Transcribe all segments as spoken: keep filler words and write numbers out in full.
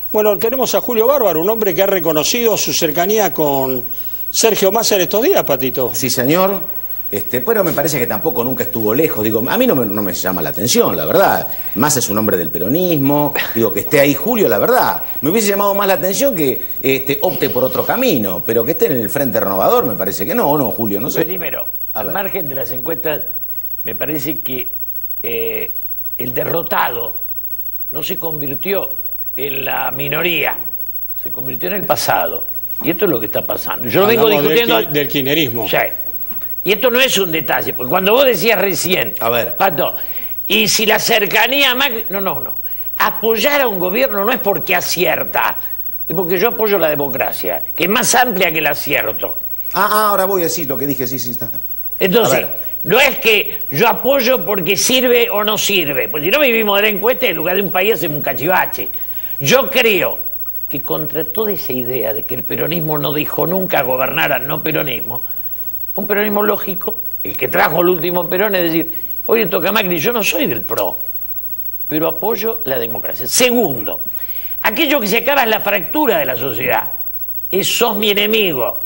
Bueno, tenemos a Julio Bárbaro, un hombre que ha reconocido su cercanía con Sergio Massa en estos días, Patito. Sí, señor. Este, pero me parece que tampoco nunca estuvo lejos. Digo, a mí no me, no me llama la atención, la verdad. Massa es un hombre del peronismo. Digo, que esté ahí Julio, la verdad. Me hubiese llamado más la atención que este, opte por otro camino. Pero que esté en el Frente Renovador, me parece que no, ¿o no, Julio? No sé. Primero, al margen de las encuestas, me parece que eh, el derrotado no se convirtió en la minoría, se convirtió en el pasado. Y esto es lo que está pasando. Yo lo vengo discutiendo... Del, del kirchnerismo. Sí. Y esto no es un detalle, porque cuando vos decías recién, a ver, Pato, y si la cercanía a Macri... No, no, no. Apoyar a un gobierno no es porque acierta, es porque yo apoyo la democracia, que es más amplia que el acierto. Ah, ah ahora voy a decir lo que dije, sí, sí, está. Entonces, no es que yo apoyo porque sirve o no sirve, porque si no vivimos de la encuesta, en lugar de un país hacemos un cachivache. Yo creo que contra toda esa idea de que el peronismo no dijo nunca gobernar al no peronismo, un peronismo lógico, el que trajo el último Perón, es decir, hoy le toca a Macri, yo no soy del PRO, pero apoyo la democracia. Segundo, aquello que se acaba es la fractura de la sociedad, es sos mi enemigo,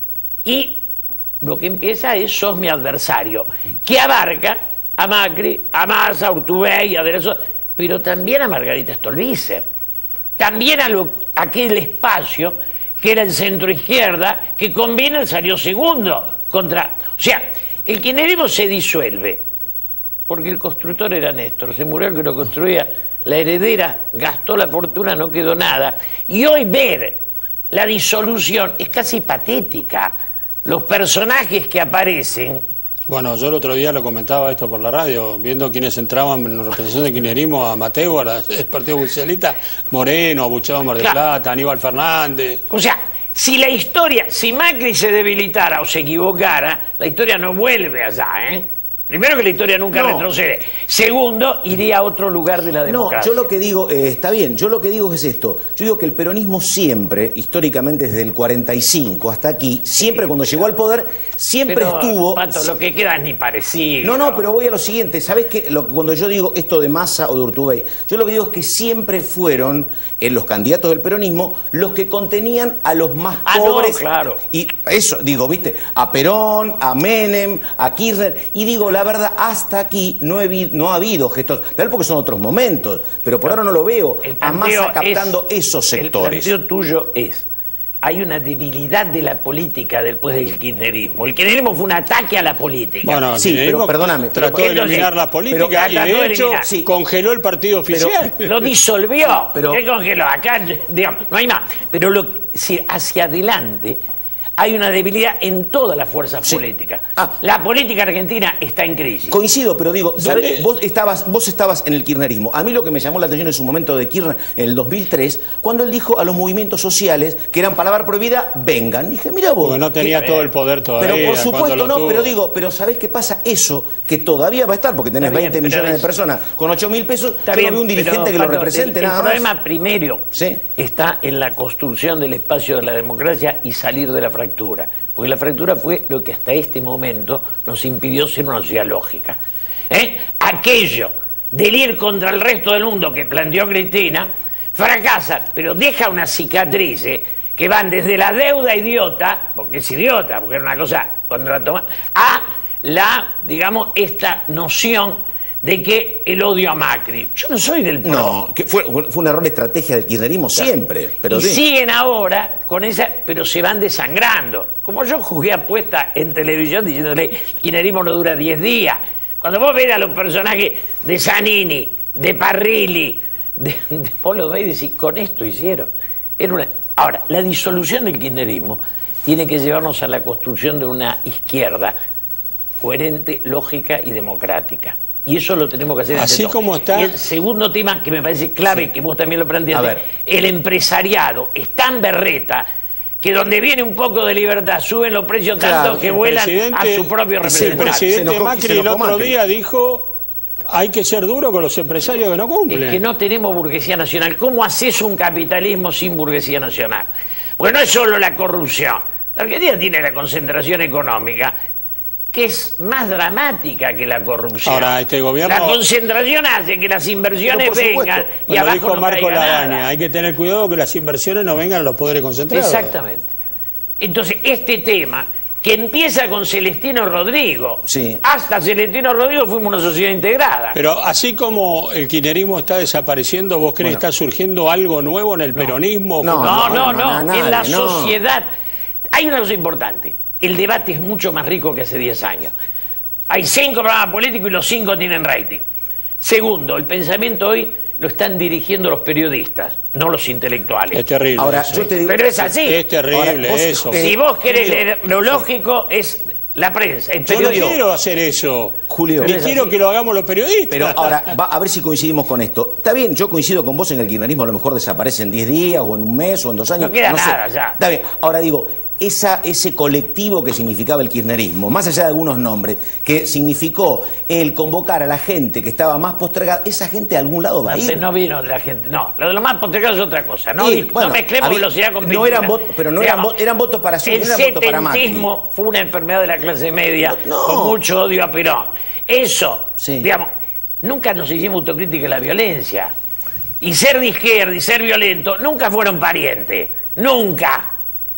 y lo que empieza es sos mi adversario, que abarca a Macri, a Massa, a Urtubey, a Derezo, pero también a Margarita Stolbizer, también a, lo, a aquel espacio que era el centro izquierda, que con Wiener salió segundo contra... O sea, el kirchnerismo se disuelve, porque el constructor era Néstor, se murió el que lo construía, la heredera gastó la fortuna, no quedó nada, y hoy ver la disolución es casi patética. Los personajes que aparecen... Bueno, yo el otro día lo comentaba esto por la radio, viendo quiénes entraban en la representación del kirchnerismo, a Mateo, al Partido Socialista, Moreno, Abuchado Mar del claro. Plata, Aníbal Fernández... O sea, si la historia, si Macri se debilitara o se equivocara, la historia no vuelve allá, ¿eh? Primero que la historia nunca no. retrocede. Segundo, iría a otro lugar de la democracia. No, yo lo que digo, eh, está bien, yo lo que digo es esto. Yo digo que el peronismo siempre, históricamente desde el cuarenta y cinco hasta aquí, siempre sí, cuando llegó al poder, siempre pero, estuvo... Pato, lo que queda es ni parecido. No, no, pero voy a lo siguiente. ¿Sabés qué? Lo, cuando yo digo esto de Massa o de Urtubey, yo lo que digo es que siempre fueron en los candidatos del peronismo los que contenían a los más ah, pobres. No, claro. Y eso, digo, viste, a Perón, a Menem, a Kirchner, y digo, la verdad, hasta aquí no, he, no ha habido gestos, tal porque son otros momentos, pero por ahora no lo veo, a Massa captando es, esos sectores. El planteo tuyo es, hay una debilidad de la política después del kirchnerismo. El kirchnerismo fue un ataque a la política. Bueno, sí, pero perdóname. Trató pero, de eliminar la política pero, y de hecho de sí. congeló el partido oficial. Pero, lo disolvió. Pero, ¿Qué congeló? Acá, digamos, no hay más. Pero lo, si hacia adelante hay una debilidad en todas las fuerzas sí. políticas. Ah. La política argentina está en crisis. Coincido, pero digo, ¿sabes? Vos, estabas, vos estabas en el kirchnerismo. A mí lo que me llamó la atención en su momento de Kirchner, en el dos mil tres, cuando él dijo a los movimientos sociales que eran palabra prohibida, vengan. Dije, mira vos. Porque no tenía todo el poder todavía. Pero por supuesto no, tuvo. pero digo, pero ¿sabés qué pasa? Eso que todavía va a estar, porque tenés bien, veinte millones de personas con ocho mil pesos, yo bien, no veo un dirigente pero, que Pato, lo represente el, nada el más. El problema primero sí. está en la construcción del espacio de la democracia y salir de la fractura. Porque la fractura fue lo que hasta este momento nos impidió ser una sociedad lógica. ¿Eh? Aquello del ir contra el resto del mundo que planteó Cristina, fracasa, pero deja unas cicatrices que van desde la deuda idiota, porque es idiota, porque era una cosa cuando la toma, a la, digamos, esta noción de que el odio a Macri. Yo no soy del PRO. No, que fue, fue un error de estrategia del kirchnerismo claro. siempre. Pero y sí. siguen ahora con esa, pero se van desangrando. Como yo jugué apuesta en televisión diciéndole, el kirchnerismo no dura diez días. Cuando vos ves a los personajes de Zanini, de Parrilli, de, de Polo Bay, decís, con esto hicieron. Era una... Ahora, la disolución del kirchnerismo tiene que llevarnos a la construcción de una izquierda coherente, lógica y democrática. Y eso lo tenemos que hacer. Así como está. Y el segundo tema que me parece clave, sí. que vos también lo planteaste, el empresariado es tan berreta que donde viene un poco de libertad suben los precios claro, tanto que vuelan a su propio representante. El presidente enojó, Macri el otro Macri. día dijo, hay que ser duro con los empresarios que no cumplen. Es que no tenemos burguesía nacional. ¿Cómo haces un capitalismo sin burguesía nacional? Porque no es solo la corrupción. La Argentina tiene la concentración económica que es más dramática que la corrupción. Ahora, este gobierno... La concentración hace que las inversiones vengan y bueno, abajo dijo no Marco caiga Lagaña, nada. hay que tener cuidado que las inversiones no vengan a los poderes concentrados. Exactamente. Entonces, este tema, que empieza con Celestino Rodrigo, sí. hasta Celestino Rodrigo fuimos una sociedad integrada. Pero así como el kirchnerismo está desapareciendo, ¿vos crees Bueno. que está surgiendo algo nuevo en el peronismo? No, No, no, no, no, no, no, en la nadie, no. sociedad. Hay una cosa importante, el debate es mucho más rico que hace diez años. Hay cinco programas políticos y los cinco tienen rating. Segundo, el pensamiento hoy lo están dirigiendo los periodistas, no los intelectuales. Es terrible. Ahora, eso. yo te digo... Pero es así. Es terrible Ahora, vos, eso. eh, Si vos querés Julio, leer lo lógico, es la prensa, el Yo no periodismo. quiero hacer eso. Julio. Ni Pero es quiero así. que lo hagamos los periodistas. Pero ahora, va, a ver si coincidimos con esto. Está bien, yo coincido con vos en que el kirchnerismo a lo mejor desaparece en diez días, o en un mes, o en dos años. No queda sé. nada ya. Está bien. Ahora digo, esa, ese colectivo que significaba el kirchnerismo, más allá de algunos nombres, que significó el convocar a la gente que estaba más postergada, esa gente a algún lado va a ir. No vino de la gente. No, lo de lo más postergado es otra cosa. No, Sí, no bueno, mezclemos había- velocidad con no pintura. eran votos, pero no eran Digamos, votos- eran votos para Scioli, el no eran votos para Macri. setentismo fue una enfermedad de la clase media No. con mucho odio a Perón. Eso, Sí. digamos, nunca nos hicimos autocrítica de la violencia. Y ser de izquierda y ser violento nunca fueron parientes. Nunca.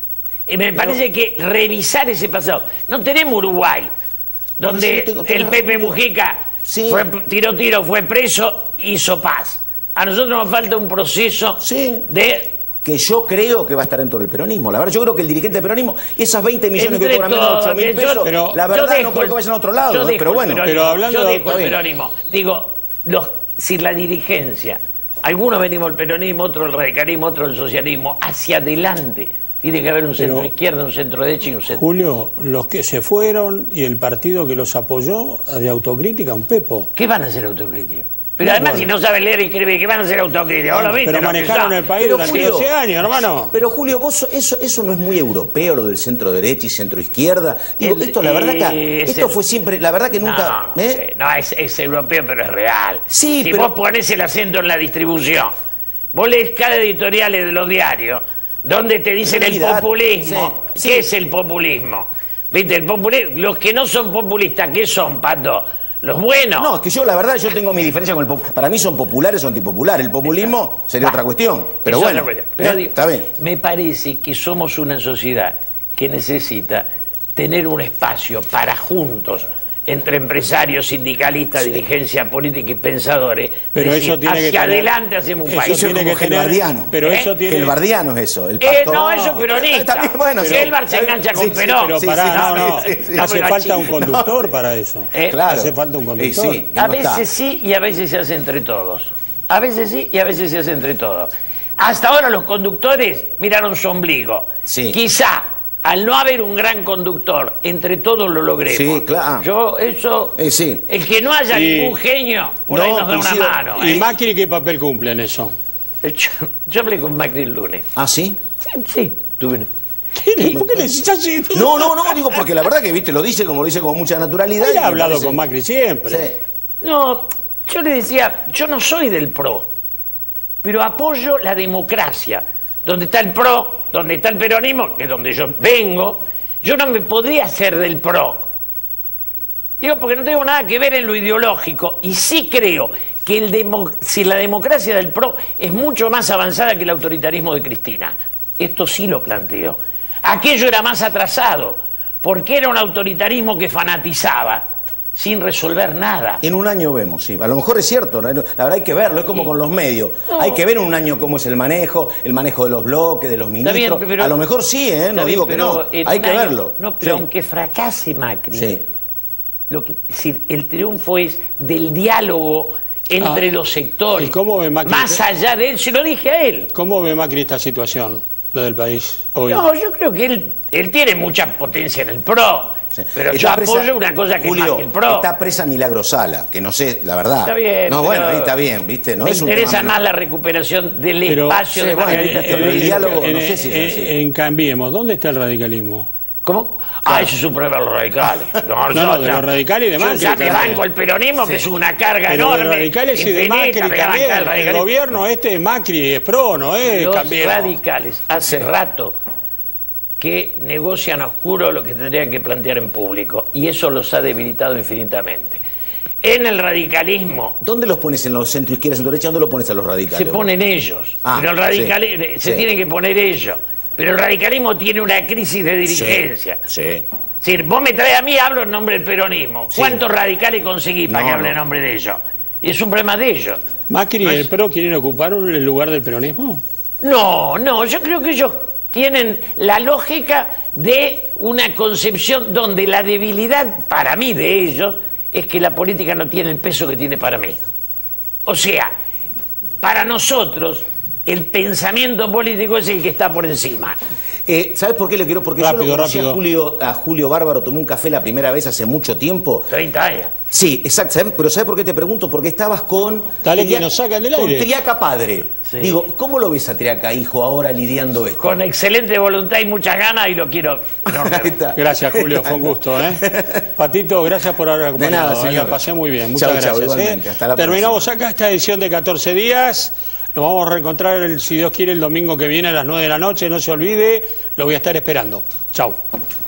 Y me parece que revisar ese pasado. No tenemos Uruguay, donde Sí, tengo- tengo el Pepe razón. Mujica Sí. fue, tiró tiro, fue preso, hizo paz. A nosotros nos falta un proceso Sí. de... Que yo creo que va a estar dentro del peronismo. La verdad, yo creo que el dirigente del peronismo, esas veinte millones que Entre cobran menos de ocho mil todos, yo- pesos, pero- la yo verdad dejo no creo el- que vayan a otro lado, yo ¿eh? dejo pero el bueno. peronismo, Pero hablando yo de- dejo está el bien. peronismo. Digo, los, si la dirigencia, algunos venimos del peronismo, otros del radicalismo, otros del socialismo, hacia adelante tiene que haber un centro Pero- izquierda, un centro derecha y un centro... Julio, los que se fueron y el partido que los apoyó de autocrítica, un pepo. ¿Qué van a hacer autocrítica? Pero además, Bueno. si no saben leer y escribir, ¿qué van a hacer autocrítica? Ahora viste Pero lo que manejaron son. el país Pero, durante Julio, doce años, hermano. Pero Julio, vos, eso, eso no es muy europeo, lo del centro derecha y centro izquierda. Digo, El- esto la verdad que eh, esto es- fue siempre, la verdad que nunca. No, ¿eh? sí, no, es, es europeo, pero es real. Sí, si pero- vos ponés el acento en la distribución, vos lees cada editorial de los diarios, donde te dicen el Realidad, populismo. sí, ¿Qué sí. es el populismo? ¿Viste? El populismo, los que no son populistas, ¿qué son, Pato? Los buenos. No, es que yo la verdad yo tengo mi diferencia con el pop- para mí son populares o antipopulares. El populismo sería Ah, otra cuestión. Pero es bueno, otra cuestión. Pero ¿eh? digo, está bien. me parece que somos una sociedad que necesita tener un espacio para juntos, entre empresarios, sindicalistas, dirigencia política y pensadores, Pero decir, eso tiene hacia que tener- adelante hacemos un eso país. Eso es tiene como que tener- gelbardiano. Pero ¿Eh? eso tiene... Gelbardiano es eso. El Eh, pacto. no, eso es peronista. Está bien, bueno, sí. Gelbar se Está bien. engancha con Sí, sí, Perón. Pero sí, pará, sí, no, sí, no. sí, sí. Hace No, pero falta un así- conductor para eso. Eh, Claro. Hace falta un Y conductor. sí, y A no veces está. sí y a veces se hace entre todos. A veces sí y a veces se hace entre todos. Hasta ahora los conductores miraron su ombligo. Sí. Quizá, al no haber un gran conductor, entre todos lo logremos. Sí, claro. Yo, eso... Eh, sí. El que no haya Y- ningún genio, por No, ahí nos da una coincido. mano. ¿Y ¿eh? Macri qué papel cumple en eso? Yo, yo hablé con Macri el lunes. ¿Ah, sí? Sí, sí, tuve... ¿Por qué le decís así? No, no, no, digo porque la verdad que viste, lo dice como lo dice con mucha naturalidad. Él y ha me hablado parece- con Macri siempre. Sí. No, yo le decía, yo no soy del PRO, pero apoyo la democracia. Donde está el PRO, donde está el peronismo, que es donde yo vengo, yo no me podría ser del PRO. Digo, porque no tengo nada que ver en lo ideológico. Y sí creo que el demo- si la democracia del PRO es mucho más avanzada que el autoritarismo de Cristina. Esto sí lo planteo. Aquello era más atrasado, porque era un autoritarismo que fanatizaba, sin resolver nada. En un año vemos, sí. A lo mejor es cierto, ¿no? La verdad hay que verlo, es como Sí. con los medios. No. Hay que ver en un año cómo es el manejo, el manejo de los bloques, de los Está bien, ministros. pero- a lo mejor sí, ¿eh? Está No bien, digo que pero no. en Hay un que año- verlo. No, pero Sí. aunque fracase Macri, Sí. lo que, es decir, el triunfo es del diálogo entre Ah, los sectores. ¿y cómo ve Macri? Más allá de él, se lo dije a él. ¿Cómo ve Macri esta situación, lo del país hoy? No, yo creo que él, él tiene mucha potencia en el PRO, Sí. pero Está yo presa- apoyo una cosa que Julio, es más que el PRO. está presa Milagro Sala, que no sé, la verdad. Está bien, No, pero bueno, ahí está bien, ¿viste? No me es un interesa tema más menor. la recuperación del Pero- espacio sí, de bueno, Margarita eh, pero Stolbizer. el diálogo- en, no sé si es en- así. en Cambiemos, ¿dónde está el radicalismo? ¿Cómo? Ah, eso es un problema de los radicales. No, No, yo no, de ya- los radicales y de yo Macri ya que también. banco el peronismo, que es una carga Pero de enorme. radicales y de infinita, Macri me va a bancar también. el El radicalismo. gobierno este de Macri es pro, ¿no es? Los Cambiemos. radicales hace rato que negocian a oscuro lo que tendrían que plantear en público, y eso los ha debilitado infinitamente. En el radicalismo... ¿Dónde los pones en los centro izquierda, centro derecha? ¿Dónde los pones a los radicales? Se ponen ellos, Ah, pero el radicalismo sí, se sí. tienen que poner ellos. Pero el radicalismo tiene una crisis de dirigencia. Sí, sí. Es decir, vos me traes a mí, hablo en nombre del peronismo. Sí. ¿Cuántos radicales conseguí para No, que hable no. en nombre de ellos? Y es un problema de ellos. ¿Macri No y el es- P R O quieren ocupar el lugar del peronismo? No, no, yo creo que ellos tienen la lógica de una concepción donde la debilidad para mí de ellos es que la política no tiene el peso que tiene para mí. O sea, para nosotros el pensamiento político es el que está por encima. Eh, ¿Sabes por qué le quiero? Porque Rápido, yo lo conocí rápido. a Julio, a Julio Bárbaro, tomé un café la primera vez hace mucho tiempo. treinta años. Sí, exacto. ¿Sabes? Pero ¿sabes por qué te pregunto? Porque estabas con... Dale, que Triaca- nos sacan del con aire. Triaca padre. Sí. Digo, ¿cómo lo ves a Triaca hijo ahora lidiando esto? Con excelente voluntad y muchas ganas, y lo quiero Ahí enormemente. está. Gracias, Julio, fue un gusto, ¿eh? Patito, gracias por haber acompañado. De nada, ¿eh? señor. La pasé muy bien, muchas Chau, chau, gracias. ¿eh? igualmente. Hasta la Terminamos próxima. acá esta edición de catorce días. Nos vamos a reencontrar, el, si Dios quiere, el domingo que viene a las nueve de la noche. No se olvide, lo voy a estar esperando. Chau.